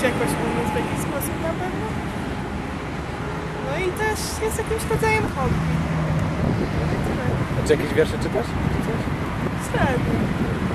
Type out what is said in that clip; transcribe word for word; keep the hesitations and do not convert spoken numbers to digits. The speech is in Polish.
jakoś umiem w jakiś sposób na pewno. No i też jest jakimś rodzajem hobby. A czy jakieś wiersze czytasz? Średnio.